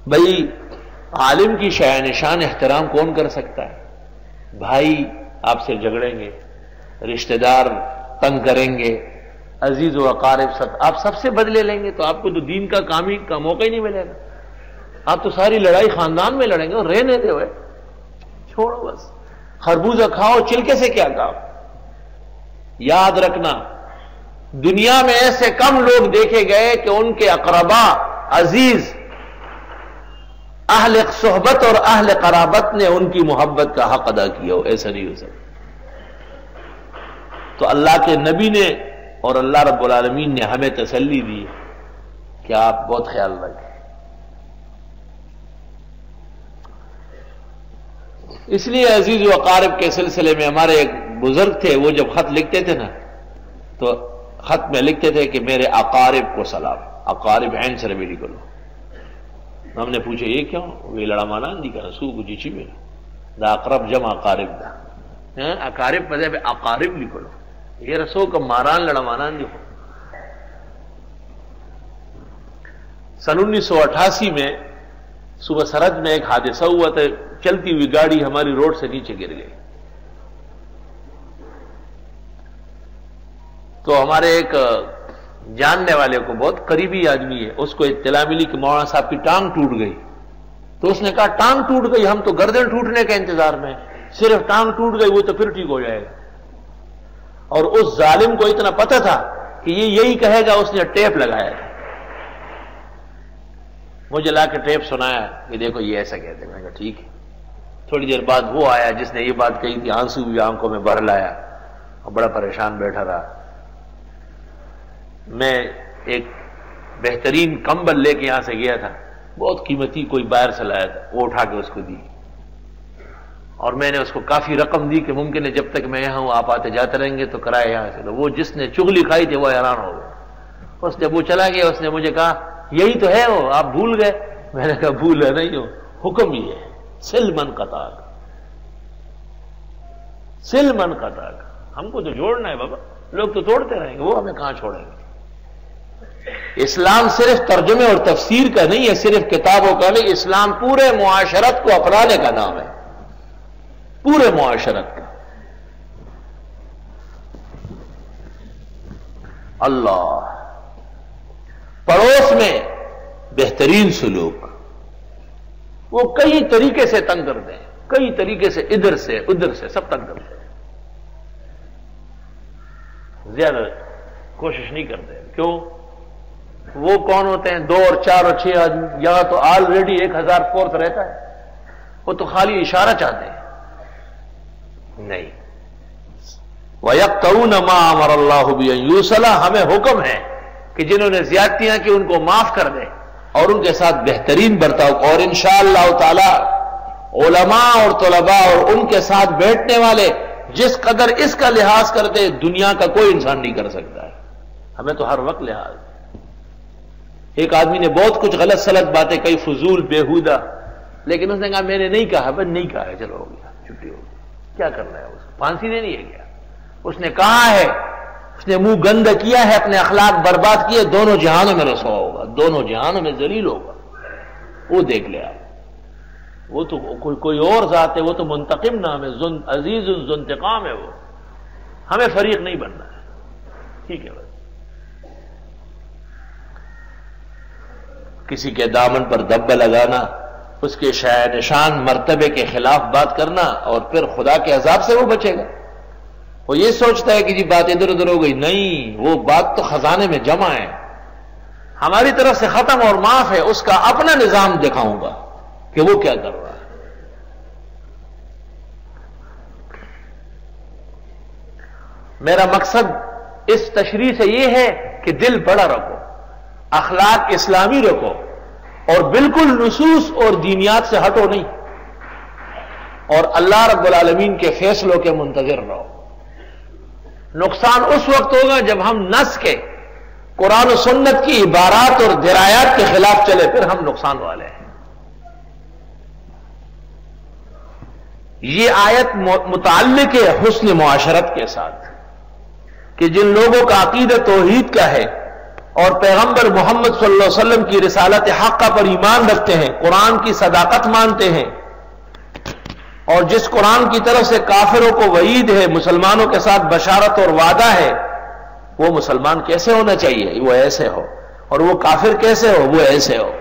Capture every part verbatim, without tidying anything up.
بھائی عالم کی شایع نشان احترام کون کر سکتا ہے؟ بھائی آپ سے جھگڑیں گے، رشتہ دار تنگ کریں گے، عزیز و اقارب سب آپ سب سے بدلے لیں گے، تو آپ کو تو دین کا کام ہی کا موقع ہی نہیں ملے گا. آپ تو ساری لڑائی خاندان میں لڑیں گے، اور رہنے دے ہوئے چھوڑو بس. خربوزہ کھاؤ، چلکے سے کیا کام. یاد رکھنا دنیا میں ایسے کم لوگ دیکھے گئے کہ ان کے اقربا، عزیز، اہل صحبت اور اہل قرابت نے ان کی محبت کا حق ادا کیا ہو. ایسا نہیں ہو سکتا. تو اللہ کے نبی نے اور اللہ رب العالمین نے ہمیں تسلی دی کہ آپ بہت خیال رکھیں. اس لیے عزیز و اقارب کے سلسلے میں ہمارے ایک بزرگ تھے، وہ جب خط لکھتے تھے نا تو خط میں لکھتے تھے کہ میرے اقارب کو سلام. اقارب عین سے بھی لکھ لو. ہم نے پوچھا یہ کیوں؟ وہ لڑا مانا دی کا سو کو جیچی میں دا اقرب جمع اقارب دا اقارب پذے پہ اقارب لکھ لو. یہ رسو کا ماران لڑا مانا دی ہو. سن انیس سو اٹھاسی میں صبح سرحد میں ایک حادثہ ہوا تھا. چلتی ہوئی گاڑی ہماری روڈ سے نیچے گر گئی. تو ہمارے ایک جاننے والے کو، بہت قریبی آدمی ہے، اس کو اطلاع ملی کہ مولانا صاحب کی ٹانگ ٹوٹ گئی. تو اس نے کہا ٹانگ ٹوٹ گئی، ہم تو گردن ٹوٹنے کے انتظار میں، صرف ٹانگ ٹوٹ گئی وہ تو پھر ٹھیک ہو جائے گا. اور اس ظالم کو اتنا پتہ تھا کہ یہ یہی کہے گا، اس نے ٹیپ لگایا تھا. مجھے لا کے ٹیپ سنایا کہ دیکھو یہ ایسا کہتے ہیں. میں نے کہا ٹھیک ہے. تھوڑی دیر بعد وہ آیا جس نے یہ بات کہی تھی، آنسو بھی آنکھوں میں بھر لایا اور بڑا پریشان بیٹھا رہا. میں ایک بہترین کمبل لے کے یہاں سے گیا تھا، بہت قیمتی، کوئی باہر سے لایا تھا، وہ اٹھا کے اس کو دی. اور میں نے اس کو کافی رقم دی کہ ممکن ہے جب تک میں یہاں ہوں آپ آتے جاتے رہیں گے تو کرائے یہاں سے. وہ جس نے چغلی کھائی تھی وہ حیران ہو گیا. اس نے وہ چلا گیا. اس نے مجھے کہا یہی تو ہے وہ، آپ بھول گئے. میں نے کہا بھول ہے نہیں ہو، حکم ہی ہے سل من قطع کا، سل من قطع کا. ہم کو تو جوڑنا ہے بابا، لوگ تو توڑتے رہیں گے، وہ ہمیں کہاں چھوڑیں گے. اسلام صرف ترجمے اور تفسیر کا نہیں ہے، صرف کتابوں کا نہیں. اسلام پورے معاشرت کو اپنانے کا نام ہے، پورے معاشرت کا. اللہ پڑوس میں بہترین سلوک، وہ کئی طریقے سے تنگ کر دیں، کئی طریقے سے، ادھر سے ادھر سے سب تنگ کر دیں. زیادہ کوشش نہیں کرتے. کیوں؟ وہ کون ہوتے ہیں؟ دو اور چار اور چھ آدمی. یہاں تو آلریڈی ایک ہزار فورس رہتا ہے. وہ تو خالی اشارہ چاہتے ہیں. نہیں. وَيَقْطَعُونَ مَا أَمَرَ اللَّهُ بِأَن يُوصَلَ، ہمیں حکم ہے کہ جنہوں نے زیادتیاں کی ان کو معاف کر دیں اور ان کے ساتھ بہترین برتاؤ. اور انشاءاللہ تعالی علماء اور طلباء اور ان کے ساتھ بیٹھنے والے جس قدر اس کا لحاظ کرتے دنیا کا کوئی انسان نہیں کر سکتا ہے. ہمیں تو ہر وقت لحاظ. ایک آدمی نے بہت کچھ غلط سلط باتیں کہی، فضول بےہودہ، لیکن اس نے کہا میں نے نہیں کہا. بس نہیں کہا ہے، چلو ہو گیا، چھٹی ہو گئی. کیا کرنا ہے اس کو؟ پھانسی دینی ہے کیا؟ اس نے کہا ہے، اس نے منہ گند کیا ہے، اپنے اخلاق برباد کیے، دونوں جہانوں میں رسوا ہوگا، دونوں جہانوں میں ذلیل ہوگا. وہ دیکھ لے آپ. وہ تو کوئی کوئی اور ذات ہے، وہ تو منتقم نام ہے، عزیز ذو انتقام ہے. وہ ہمیں فریق نہیں بننا ہے. ٹھیک ہے. بس کسی کے دامن پر دبا لگانا، اس کے شایع نشان مرتبے کے خلاف بات کرنا، اور پھر خدا کے عذاب سے وہ بچے گا. وہ یہ سوچتا ہے کہ جی بات ادھر ادھر ہو گئی. نہیں، وہ بات تو خزانے میں جمع ہے، ہماری طرف سے ختم اور معاف ہے. اس کا اپنا نظام دکھاؤں گا کہ وہ کیا کر رہا ہے. میرا مقصد اس تشریح سے یہ ہے کہ دل بڑا رکھو، اخلاق اسلامی رکھو، اور بالکل نصوص اور دینیات سے ہٹو نہیں، اور اللہ رب العالمین کے فیصلوں کے منتظر رہو. نقصان اس وقت ہوگا جب ہم نص کے، قرآن و سنت کی عبارات اور درایات کے خلاف چلے، پھر ہم نقصان والے ہیں. یہ آیت متعلق ہے حسن معاشرت کے ساتھ، کہ جن لوگوں کا عقیدہ توحید کا ہے اور پیغمبر محمد صلی اللہ علیہ وسلم کی رسالت حقہ پر ایمان رکھتے ہیں، قرآن کی صداقت مانتے ہیں، اور جس قرآن کی طرف سے کافروں کو وعید ہے، مسلمانوں کے ساتھ بشارت اور وعدہ ہے، وہ مسلمان کیسے ہونا چاہیے؟ وہ ایسے ہو، اور وہ کافر کیسے ہو؟ وہ ایسے ہو۔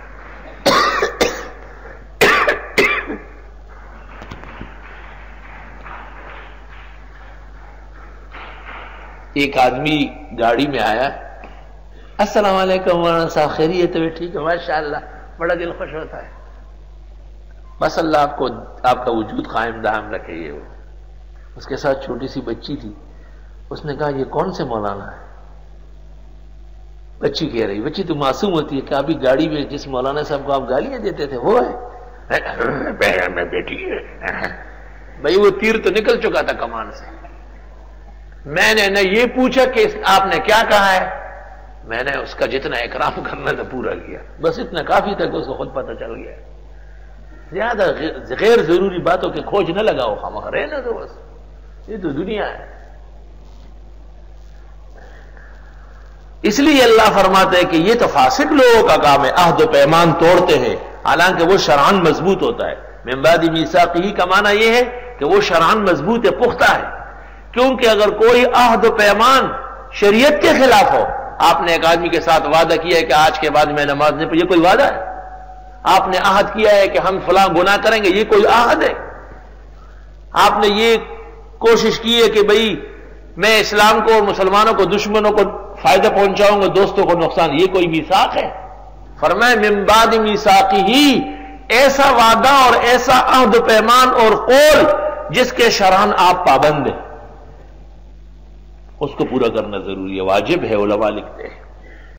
ایک آدمی گاڑی میں آیا، السلام علیکم مولانا صاحب، خیریت ہے؟ ٹھیک ہے ماشاءاللہ، بڑا دل خوش ہوتا ہے، بس اللہ آپ کو آپ کا وجود قائم دائم رکھے۔ یہ وہ اس کے ساتھ چھوٹی سی بچی تھی، اس نے کہا یہ کون سے مولانا ہے؟ بچی کہہ رہی، بچی تو معصوم ہوتی ہے کہ ابھی گاڑی میں جس مولانا صاحب کو آپ گالیاں دیتے تھے وہ ہے؟ میں بیٹی ہے بھائی، وہ تیر تو نکل چکا تھا کمان سے۔ میں نے نہ یہ پوچھا کہ آپ نے کیا کہا ہے، میں نے اس کا جتنا اکرام کرنا تھا پورا کیا، بس اتنا کافی تھا کہ اس کو خود پتہ چل گیا۔ زیادہ غیر ضروری باتوں کے کھوج نہ لگاؤ، خامخواہ رہنا تو بس، یہ تو دنیا ہے۔ اس لیے اللہ فرماتا ہے کہ یہ تو فاسق لوگوں کا کام ہے، عہد و پیمان توڑتے ہیں، حالانکہ وہ شرعاً مضبوط ہوتا ہے۔ من بعد میثاقہ کا معنی یہ ہے کہ وہ شرعاً مضبوط ہے، پختہ ہے، کیونکہ اگر کوئی عہد و پیمان شریعت کے خلاف ہو، آپ نے ایک آدمی کے ساتھ وعدہ کیا ہے کہ آج کے بعد میں نماز نہیں پڑھی، یہ کوئی وعدہ ہے؟ آپ نے عہد کیا ہے کہ ہم فلاں گناہ کریں گے، یہ کوئی عہد ہے؟ آپ نے یہ کوشش کی ہے کہ بھئی میں اسلام کو اور مسلمانوں کو، دشمنوں کو فائدہ پہنچاؤں گا، دوستوں کو نقصان، یہ کوئی میثاق ہے؟ فرمائے من بعد میثاقہ، ایسا وعدہ اور ایسا عہد و پیمان اور قول جس کے شرعاً آپ پابند ہیں، اس کو پورا کرنا ضروری ہے، واجب ہے، علماء لکھتے ہیں۔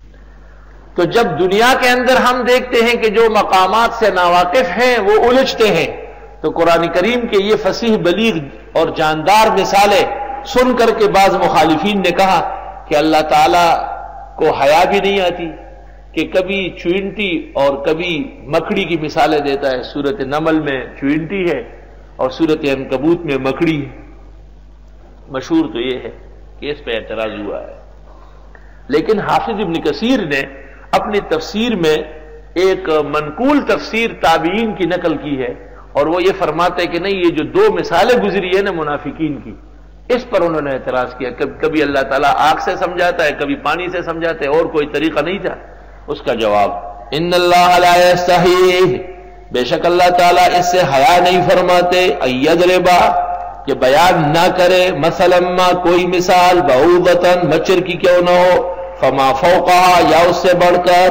تو جب دنیا کے اندر ہم دیکھتے ہیں کہ جو مقامات سے ناواقف ہیں وہ الجھتے ہیں، تو قرآن کریم کے یہ فصیح بلیغ اور جاندار مثالیں سن کر کے بعض مخالفین نے کہا کہ اللہ تعالیٰ کو حیا بھی نہیں آتی کہ کبھی چوئنٹی اور کبھی مکڑی کی مثالیں دیتا ہے، سورۃ نمل میں چوئنٹی ہے اور سورۃ عنکبوت میں مکڑی ہے۔ مشہور تو یہ ہے کہ اس پہ اعتراض ہوا ہے، لیکن حافظ ابن کثیر نے اپنی تفسیر میں ایک منقول تفسیر تابعین کی نقل کی ہے، اور وہ یہ فرماتے کہ نہیں، یہ جو دو مثالیں گزری ہیں نا منافقین کی، اس پر انہوں نے اعتراض کیا۔ کبھی اللہ تعالیٰ آگ سے سمجھاتا ہے، کبھی پانی سے سمجھاتے ہے، اور کوئی طریقہ نہیں تھا۔ اس کا جواب، ان اللہ لا یستحی، بے شک اللہ تعالیٰ اس سے حیا نہیں فرماتے، ایضربا، کہ بیان نہ کرے، مثلا ما، کوئی مثال، بعوضۃ، مچھر کی کیوں نہ ہو، فما فوقہا، یا اس سے بڑھ کر۔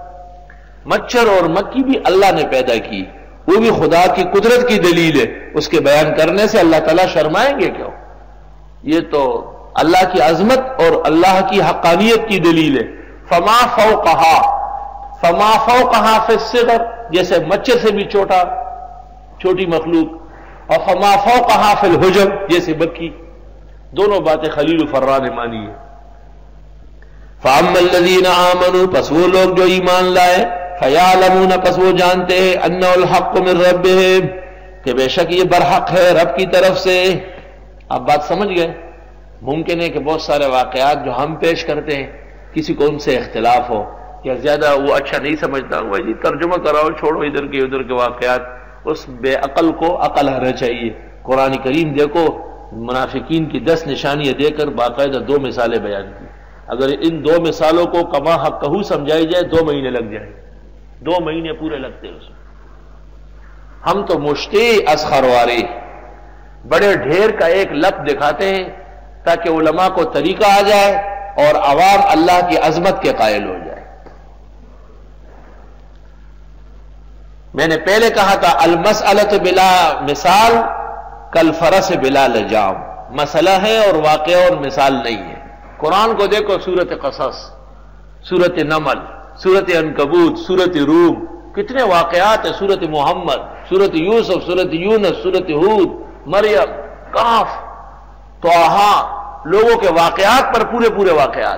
مچھر اور مکھی بھی اللہ نے پیدا کی، وہ بھی خدا کی قدرت کی دلیل ہے، اس کے بیان کرنے سے اللہ تعالیٰ شرمائیں گے کیوں؟ یہ تو اللہ کی عظمت اور اللہ کی حقانیت کی دلیل ہے۔ فما فوقہا، فما فوقہا فی الصغر، جیسے مچھر سے بھی چھوٹا، چھوٹی مخلوق، اور فما فوقہا فی الحجم، جیسے مکھی۔ دونوں باتیں خلیل فرا نے مانی ہے۔ فاما الذین آمنوا، پس وہ لوگ جو ایمان لائے، فیعلمون، پس وہ جانتے ہیں، انہ الحق من ربہم، کہ بے شک یہ برحق ہے رب کی طرف سے۔ آپ بات سمجھ گئے؟ ممکن ہے کہ بہت سارے واقعات جو ہم پیش کرتے ہیں کسی کو ان سے اختلاف ہو، یا زیادہ وہ اچھا نہیں سمجھتا، وہ جی ترجمہ کراؤ، چھوڑو ادھر کے ادھر کے واقعات، اس بے عقل کو عقل آنا چاہیے۔ قرآن کریم دیکھو، منافقین کی دس نشانیاں دے کر باقاعدہ دو مثالیں بیان کی۔ اگر ان دو مثالوں کو کما حق کہو سمجھائی جائے، دو مہینے لگ جائیں، دو مہینے پورے لگتے ہیں اس میں۔ ہم تو مشتے اسخروارے، بڑے ڈھیر کا ایک لفظ دکھاتے ہیں تاکہ علماء کو طریقہ آ جائے اور عوام اللہ کی عظمت کے قائل ہو جائے۔ میں نے پہلے کہا تھا المسئلۃ بلا مثال کالفرس بلا لجام، مسئلہ ہے اور واقعہ اور مثال نہیں ہے۔ قرآن کو دیکھو، سورۃ قصص، سورۃ نمل، سورۃ عنکبوت، سورۃ روم، کتنے واقعات ہیں، سورۃ محمد، سورۃ یوسف، سورۃ یونس، سورۃ ہود، مریم، کاف، طٰہٰ، لوگوں کے واقعات پر پورے پورے واقعات۔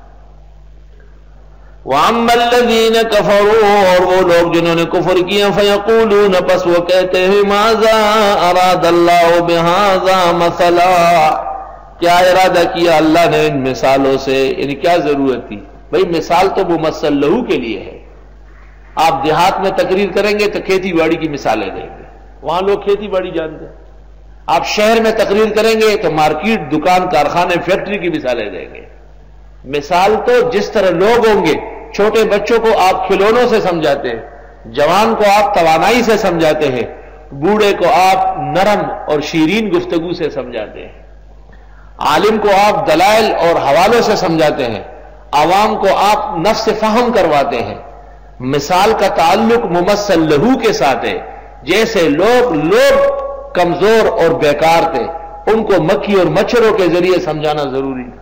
وَأَمَّا الَّذِينَ كَفَرُوا، اور وہ لوگ جنہوں نے کفر کیا، فَيَقُولُونَ، پس وہ کہتے ہیں، مَاذَا أَرَادَ اللَّهُ بِهَذَا مَثَلًا، کیا ارادہ کیا اللہ نے ان مثالوں سے، یعنی کیا ضرورت تھی بھئی مثال تو ممثل لہو کے لیے ہے. آپ دیہات میں تقریر کریں گے تو کھیتی باڑی کی مثالیں دیں گے، وہاں لوگ کھیتی باڑی جانتے ہیں. آپ شہر میں تقریر کریں گے تو مارکیٹ، دکان، کارخانے، فیکٹری کی مثالیں دیں گے. مثال تو جس طرح لوگ ہوں گے. چھوٹے بچوں کو آپ کھلونوں سے سمجھاتے ہیں، جوان کو آپ توانائی سے سمجھاتے ہیں، بوڑھے کو آپ نرم اور شیرین گفتگو سے سمجھاتے ہیں، عالم کو آپ دلائل اور حوالوں سے سمجھاتے ہیں، عوام کو آپ نفس فہم کرواتے ہیں. مثال کا تعلق ممثل لہو کے ساتھ ہے. جیسے لوگ لوگ کمزور اور بیکار تھے، ان کو مکھی اور مچھروں کے ذریعے سمجھانا ضروری ہے.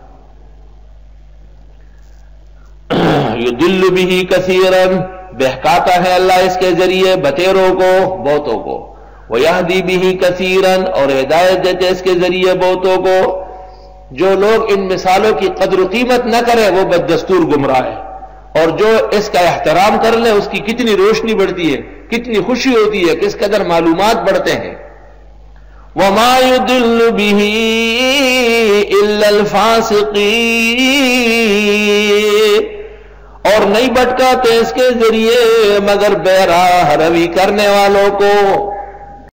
یضل بہ کثیرا، بہکاتا ہے اللہ اس کے ذریعے بتیروں کو، بہتوں کو. ویہدی بہ کثیرا، اور ہدایت دیتے اس کے ذریعے بہتوں کو. جو لوگ ان مثالوں کی قدر و قیمت نہ کرے وہ بددستور گمراہ ہے، اور جو اس کا احترام کر لے اس کی کتنی روشنی بڑھتی ہے، کتنی خوشی ہوتی ہے، کس قدر معلومات بڑھتے ہیں. وما يضل به الا الفاسقين، اور نہیں بھٹکاتے اس کے ذریعے مگر بے راہ روی کرنے والوں کو.